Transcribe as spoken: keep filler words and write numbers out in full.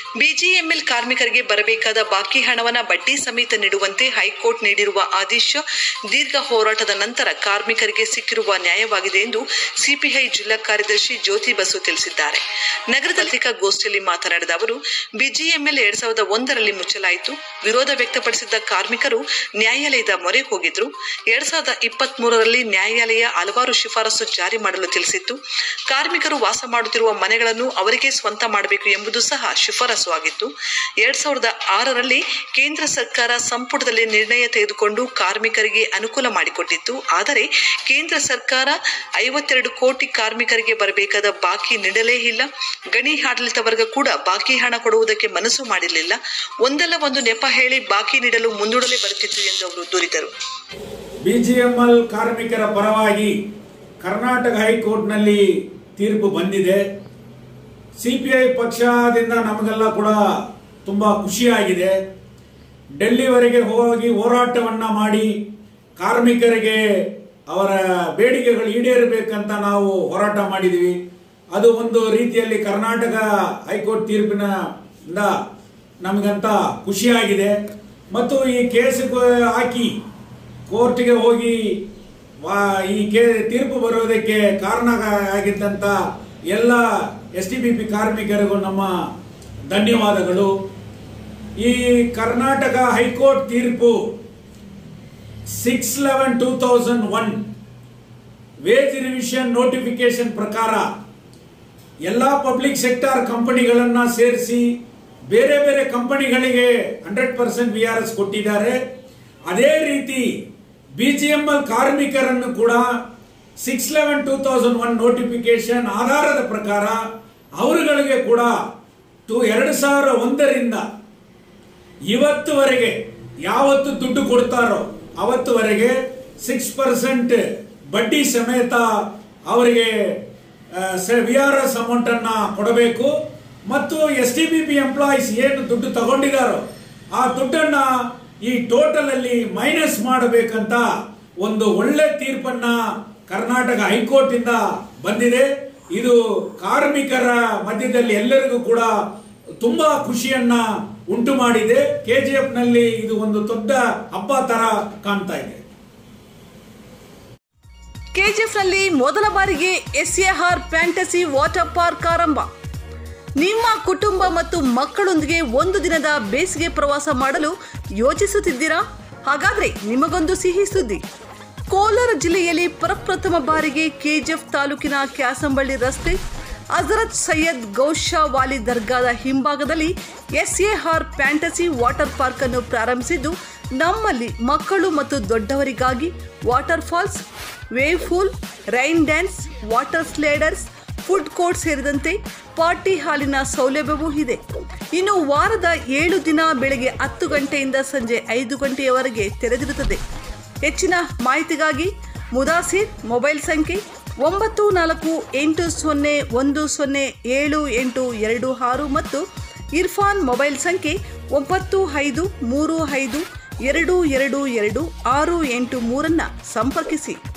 BGML ಕಾರ್ಮಿಕರಿಗೆ ಬರಬೇಕಾದ ಬಾಕಿ ಹಣವನ್ನು ಬಡ್ಡಿ ಸಮೇತ ನೀಡುವಂತೆ ಹೈಕೋರ್ಟ್ ನೀಡಿರುವ ಆದೇಶ ದೀರ್ಘ ಹೋರಾಟದ ನಂತರ ಕಾರ್ಮಿಕರಿಗೆ ಸಿಕ್ಕಿರುವ ನ್ಯಾಯವಾಗಿದೆ ಎಂದು ಸಿಪಿಐ ಜಿಲ್ಲಾ ಕಾರ್ಯದರ್ಶಿ ಜ್ಯೋತಿ ಬಸು ತಿಳಿಸಿದ್ದಾರೆ. ನಗರದ ಪತ್ರಿಕಾಗೋಷ್ಠಿಯಲ್ಲಿ ಮಾತನಾಡಿದ ಅವರು, ಬಿಜಿಎಂಎಲ್ ಎರಡ್ ಸಾವಿರದ ಒಂದರಲ್ಲಿ ಮುಚ್ಚಲಾಯಿತು. ವಿರೋಧ ವ್ಯಕ್ತಪಡಿಸಿದ್ದ ಕಾರ್ಮಿಕರು ನ್ಯಾಯಾಲಯದ ಮೊರೆ ಹೋಗಿದ್ರು. ಎರಡ್ ಸಾವಿರದ ಇಪ್ಪತ್ತ್ ಮೂರರಲ್ಲಿ ನ್ಯಾಯಾಲಯ ಹಲವಾರು ಶಿಫಾರಸು ಜಾರಿ ಮಾಡಲು ತಿಳಿಸಿತ್ತು. ಕಾರ್ಮಿಕರು ವಾಸ ಮಾಡುತ್ತಿರುವ ಮನೆಗಳನ್ನು ಅವರಿಗೆ ಸ್ವಂತ ಮಾಡಬೇಕು ಎಂಬುದು ಸಹ ಶಿಫಾರಸು ಆಗಿತ್ತು. ಎರಡ್ ಸಾವಿರದ ಆರರಲ್ಲಿ ಕೇಂದ್ರ ಸರ್ಕಾರ ಸಂಪುಟದಲ್ಲಿ ನಿರ್ಣಯ ತೆಗೆದುಕೊಂಡು ಕಾರ್ಮಿಕರಿಗೆ ಅನುಕೂಲ ಮಾಡಿಕೊಟ್ಟಿತ್ತು. ಆದರೆ ಕೇಂದ್ರ ಸರ್ಕಾರ ಐವತ್ತೆರಡು ಕೋಟಿ ಕಾರ್ಮಿಕರಿಗೆ ಬರಬೇಕಾದ ಬಾಕಿ ನೀಡಲೇ ಇಲ್ಲ. ಗಣಿ ಆಡಳಿತ ವರ್ಗ ಕೂಡ ಬಾಕಿ ಹಣ ಕೊಡುವುದಕ್ಕೆ ಮನಸ್ಸು ಮಾಡಿರಲಿಲ್ಲ. ಒಂದಲ್ಲ ಒಂದು ನೆಪ ಹೇಳಿ ಬಾಕಿ ನೀಡಲು ಮುಂದೂಡಲೇ ಬರುತ್ತಿತ್ತು ಎಂದು ಅವರು ದೂರಿದರು. ಬಿಜಿಎಂಎಲ್ ಕಾರ್ಮಿಕರ ಪರವಾಗಿ ಕರ್ನಾಟಕ ಹೈಕೋರ್ಟ್ನಲ್ಲಿ ತೀರ್ಪು ಬಂದಿದೆ. ಸಿಪಿಐ ಪಕ್ಷದಿಂದ ನಮಗೆಲ್ಲ ಕೂಡ ತುಂಬಾ ಖುಷಿಯಾಗಿದೆ. ಡೆಲ್ಲಿವರೆಗೆ ಹೋಗಿ ಹೋರಾಟವನ್ನ ಮಾಡಿ ಕಾರ್ಮಿಕರಿಗೆ ಅವರ ಬೇಡಿಕೆಗಳು ಈಡೇರಬೇಕಂತ ನಾವು ಹೋರಾಟ ಮಾಡಿದ್ವಿ. ಅದು ಒಂದು ರೀತಿಯಲ್ಲಿ ಕರ್ನಾಟಕ ಹೈಕೋರ್ಟ್ ತೀರ್ಪಿನಿಂದ ನಮಗಂತ ಖುಷಿಯಾಗಿದೆ. ಮತ್ತು ಈ ಕೇಸ್ ಹಾಕಿ ಕೋರ್ಟ್ಗೆ ಹೋಗಿ ಈ ತೀರ್ಪು ಬರೋದಕ್ಕೆ ಕಾರಣ ಆಗಿದ್ದಂತ ಎಲ್ಲ ಎಸ್ ಟಿ ಬಿ ಪಿ ಕಾರ್ಮಿಕರಿಗೂ ನಮ್ಮ ಧನ್ಯವಾದಗಳು. ಈ ಕರ್ನಾಟಕ ಹೈಕೋರ್ಟ್ ತೀರ್ಪು six eleven two thousand one wage revision notification ಪ್ರಕಾರ ಎಲ್ಲ ಪಬ್ಲಿಕ್ ಸೆಕ್ಟರ್ ಕಂಪನಿಗಳನ್ನ ಸೇರಿಸಿ ಬೇರೆ ಬೇರೆ ಕಂಪನಿಗಳಿಗೆ hundred percent V R S ಕೊಟ್ಟಿದ್ದಾರೆ. ಅದೇ ರೀತಿ ಬಿಜಿಎಂಎಲ್ ಕಾರ್ಮಿಕರನ್ನು ಕೂಡ six eleven two thousand one notification ಆಧಾರದ ಪ್ರಕಾರ ಅವರುಗಳಿಗೆ ಕೂಡ ಟು ಎರಡು ಸಾವಿರ ಒಂದರಿಂದ ಇವತ್ತುವರೆಗೆ ಯಾವತ್ತು ದುಡ್ಡು ಕೊಡ್ತಾರೋ ಅವತ್ತುವರೆಗೆ ಸಿಕ್ಸ್ ಪರ್ಸೆಂಟ್ ಬಡ್ಡಿ ಸಮೇತ ಅವರಿಗೆ ವಿ ಆರ್ ಎಸ್ ಅಮೌಂಟ್ ಅನ್ನ ಕೊಡಬೇಕು. ಮತ್ತು S T B P employees ಏನು ದುಡ್ಡು ತಗೊಂಡಿದ್ದಾರೋ ಆ ದುಡ್ಡನ್ನ ಈ ಟೋಟಲ್ ಅಲ್ಲಿ ಮೈನಸ್ ಮಾಡಬೇಕಂತ ಒಂದು ಒಳ್ಳೆ ತೀರ್ಪನ್ನ ಕರ್ನಾಟಕ ಹೈಕೋರ್ಟ್ ಇಂದ ಬಂದಿದೆ. ಇದು ಕಾರ್ಮಿಕರ ಮಧ್ಯದಲ್ಲಿ ಎಲ್ಲರಿಗೂ ಕೂಡ ತುಂಬಾ ಖುಷಿಯನ್ನ ಉಂಟು ಮಾಡಿದೆ. ಕೆಜಿಎಫ್ ನಲ್ಲಿ ಇದು ಒಂದು ದೊಡ್ಡ ಹಬ್ಬ ತರ ಕಾಣ್ತಾ ಇದೆ. ಕೆಜಿಎಫ್ ನಲ್ಲಿ ಮೊದಲ ಬಾರಿಗೆ S A R fantasy water park ಆರಂಭ. ನಿಮ್ಮ ಕುಟುಂಬ ಮತ್ತು ಮಕ್ಕಳೊಂದಿಗೆ ಒಂದು ದಿನದ ಬೇಸಿಗೆ ಪ್ರವಾಸ ಮಾಡಲು ಯೋಚಿಸುತ್ತಿದ್ದೀರಾ? ಹಾಗಾದ್ರೆ ನಿಮಗೊಂದು ಸಿಹಿ ಸುದ್ದಿ. ಕೋಲಾರ ಜಿಲ್ಲೆಯಲ್ಲಿ ಪ್ರಪ್ರಥಮ ಬಾರಿಗೆ ಕೆಜಿಎಫ್ ತಾಲೂಕಿನ ಕ್ಯಾಸಂಬಳ್ಳಿ ರಸ್ತೆ ಹಜರತ್ ಸೈಯದ್ ಗೌಷಾ ವಾಲಿ ದರ್ಗಾದ ಹಿಂಭಾಗದಲ್ಲಿ S A R fantasy water park ಅನ್ನು ಪ್ರಾರಂಭಿಸಿದ್ದು, ನಮ್ಮಲ್ಲಿ ಮಕ್ಕಳು ಮತ್ತು ದೊಡ್ಡವರಿಗಾಗಿ water falls, wave pool, rain dance, water sliders, food court ಸೇರಿದಂತೆ ಪಾರ್ಟಿ ಹಾಲಿನ ಸೌಲಭ್ಯವೂ ಇದೆ. ಇನ್ನು ವಾರದ ಏಳು ದಿನ ಬೆಳಗ್ಗೆ ಹತ್ತು ಗಂಟೆಯಿಂದ ಸಂಜೆ ಐದು ಗಂಟೆಯವರೆಗೆ ತೆರೆದಿರುತ್ತದೆ. ಹೆಚ್ಚಿನ ಮಾಹಿತಿಗಾಗಿ ಮುದಾಸಿರ್ ಮೊಬೈಲ್ ಸಂಖ್ಯೆ ಒಂಬತ್ತು ನಾಲ್ಕು ಎಂಟು ಸೊನ್ನೆ ಒಂದು ಸೊನ್ನೆ ಏಳು ಎಂಟು ಎರಡು ಆರು ಮತ್ತು ಇರ್ಫಾನ್ ಮೊಬೈಲ್ ಸಂಖ್ಯೆ ಒಂಬತ್ತು ಐದು ಮೂರು ಐದು ಎರಡು ಎರಡು ಎರಡು ಆರು ಎಂಟು ಮೂರನ್ನು ಸಂಪರ್ಕಿಸಿ.